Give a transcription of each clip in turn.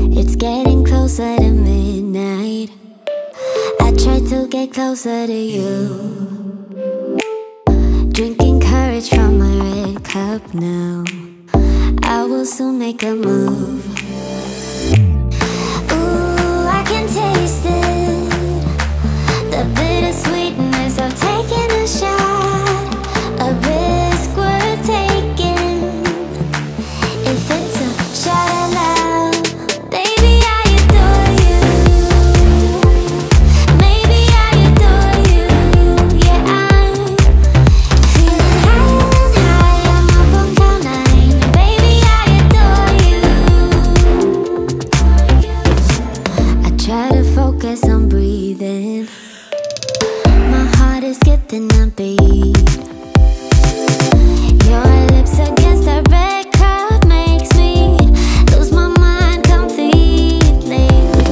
It's getting closer to midnight. I try to get closer to you, drinking courage from my red cup now. I will soon make a move. Ooh, I can taste it, the bittersweetness of taking a shot, a risk worth taking. If it's a shot at love, baby, I adore you. Maybe I adore you. Yeah, I'm feeling high, I'm up on cloud nine. Baby, I adore you. I try to focus on breathing. My heart is skipping a beat. Your lips against a red cup makes me lose my mind completely.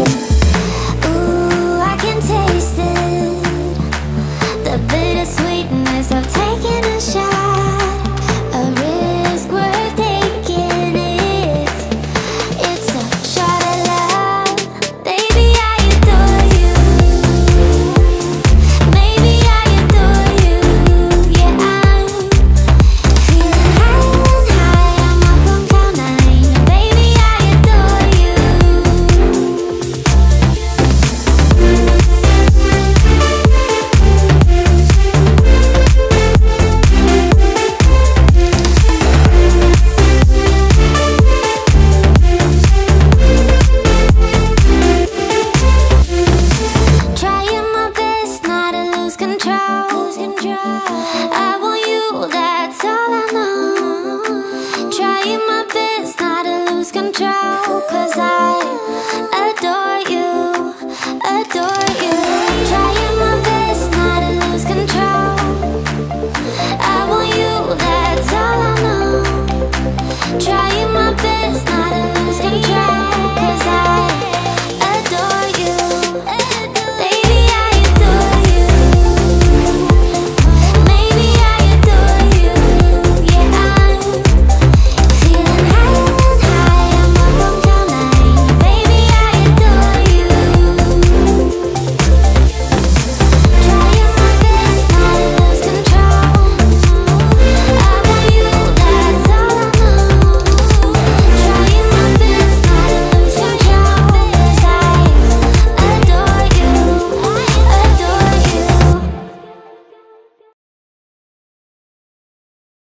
Ooh, I can taste it, the bittersweetness of taking a shot, a risk worth taking. If it's a shot at love, baby, I adore you. Maybe I adore you. Yeah, I'm feeling high, I'm up on cloud nine. Baby, I adore you. Trying my best not to lose control. I want you, that's all I know. Trying my best not to lose control, 'cause I adore you, adore you. Trying my best not to lose control. I want you, that's all I know. Trying my best not